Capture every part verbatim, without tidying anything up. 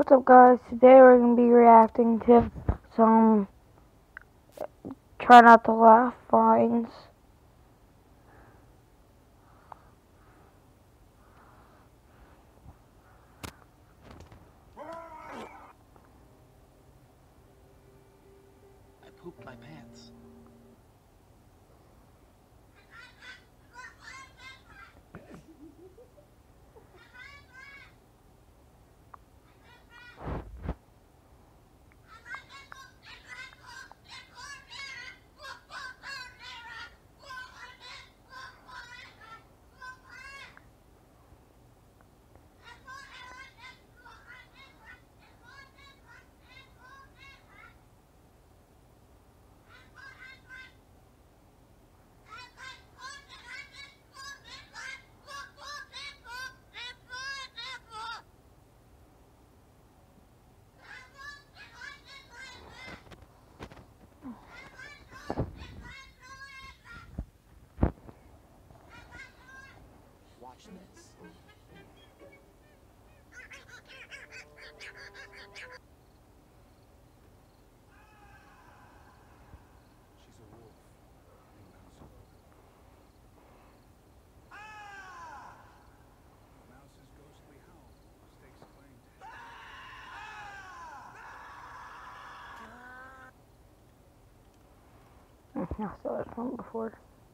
What's up, guys? Today we're going to be reacting to some try not to laugh vines. I pooped my pants. Watch this. She's a wolf. Mouse's ghostly howl stakes claim to I saw this one before.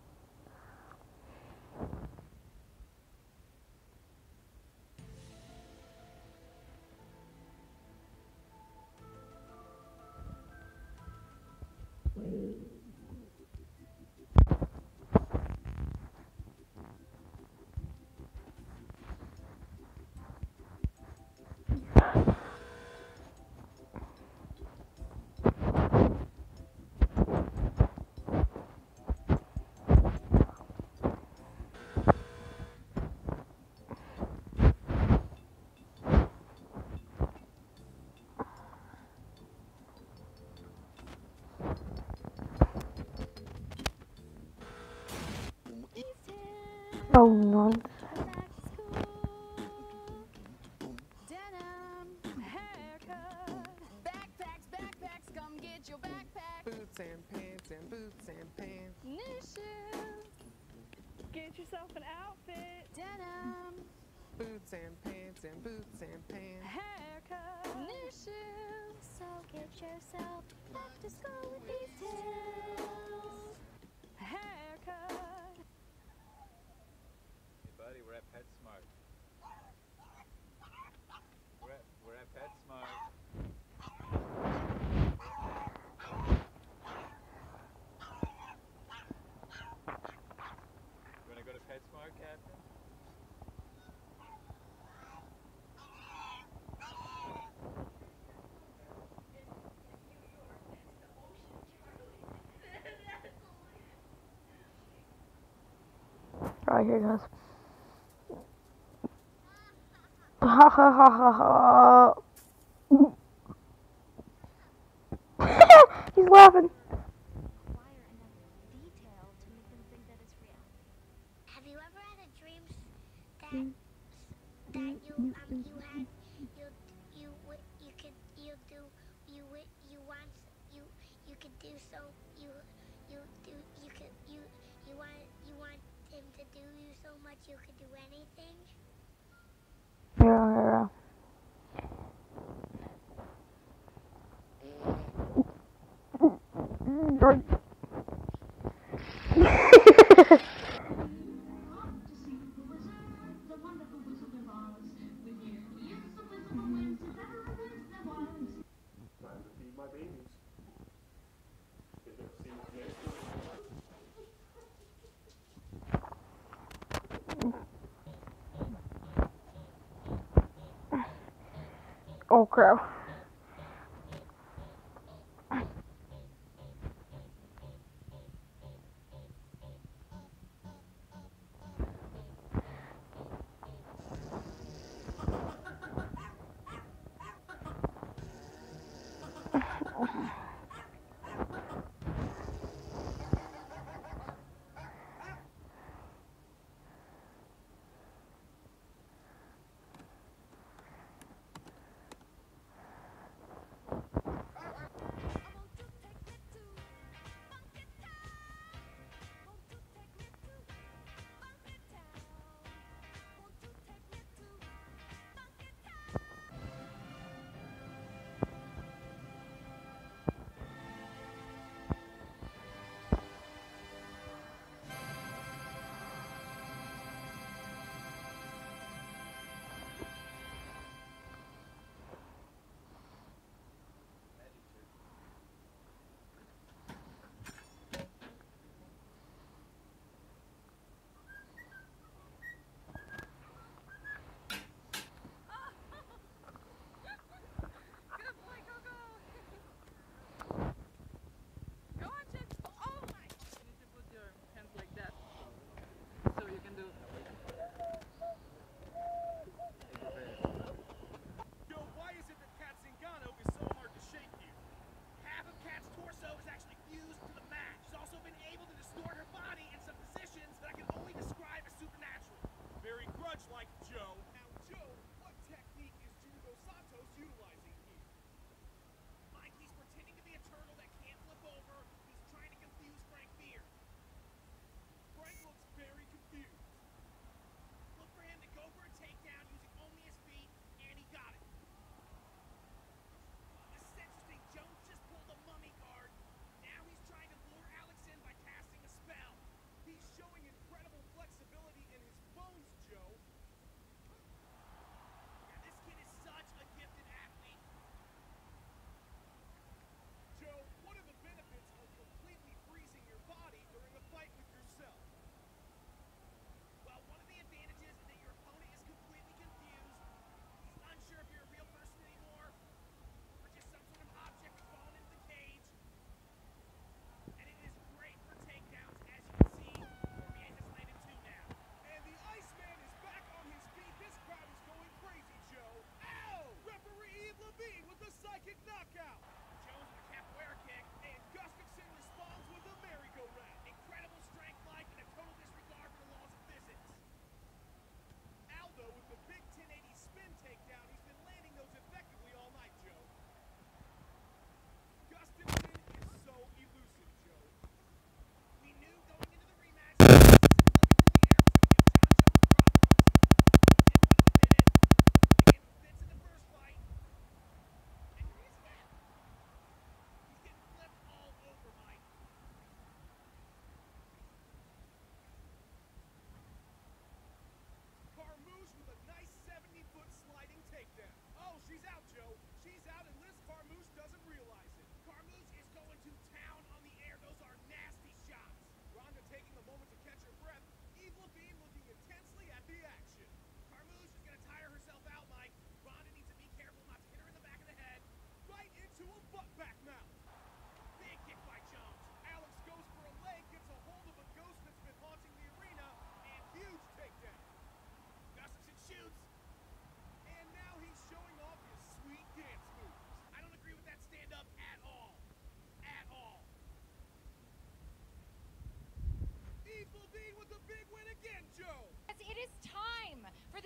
Oh, no. Your backpack, boots and pants and boots and pants, new shoes. Get yourself an outfit, denim, boots and pants and boots and pants, haircut, new shoes. So get yourself back to school with these tails. Haircut. Hey buddy, we're at PetSmart. We're at, we're at PetSmart. Go to PetSmart, Captain? Alright, here it goes. Ha ha ha ha ha. He's laughing. Have you ever had a dream that that you um you had you you you could you do you you want you you could do so you you do you could you you want you want him to do you so much you could do anything? Yeah, yeah. time to feed my babies. Oh crap.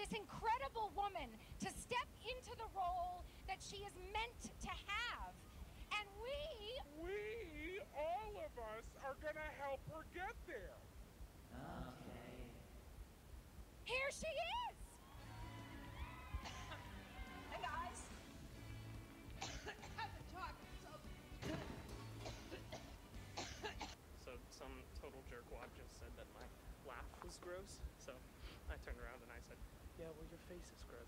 this incredible woman to step into the role that she is meant to have. And we... We, all of us, are gonna help her get there. Okay. Here she is! Hey guys! Haven't talked so... So some total jerkwad just said that my laugh was gross, so I turned around and I said, yeah, well, your face is gross.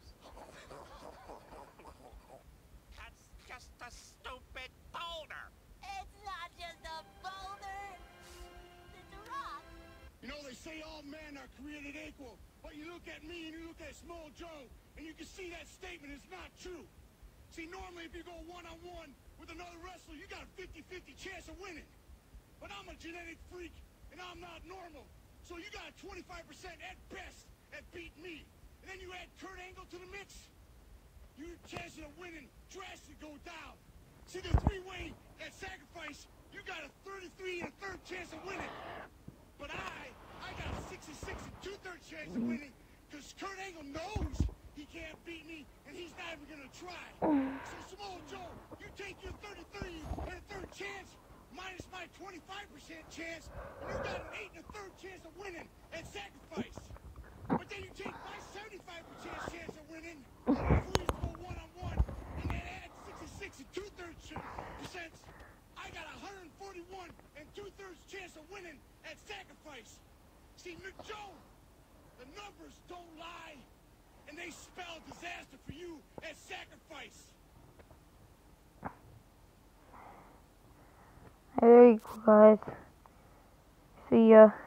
That's just a stupid boulder. It's not just a boulder. It's a rock. You know, they say all men are created equal, but you look at me and you look at Small Joe, and you can see that statement is not true. See, normally if you go one-on-one with another wrestler, you got a fifty-fifty chance of winning. But I'm a genetic freak, and I'm not normal. So you got a twenty-five percent at best at beating me. And then you add Kurt Angle to the mix, your chances of winning drastically go down. See, the three-way at sacrifice, you got a thirty-three and a third chance of winning. But I, I got a sixty-six and two-thirds chance of winning, because Kurt Angle knows he can't beat me, and he's not even gonna try. So Small Joe, you take your thirty-three and a third chance, minus my twenty-five percent chance, and you got an eight and a third chance of winning at sacrifice. But then you take my seventy-five percent chance of winning, and if we go one-on-one, and then add sixty-six and two-thirds percent, I got one hundred forty-one and two-thirds chance of winning at sacrifice. See, Joe, the numbers don't lie, and they spell disaster for you at sacrifice. There you go, guys. See ya.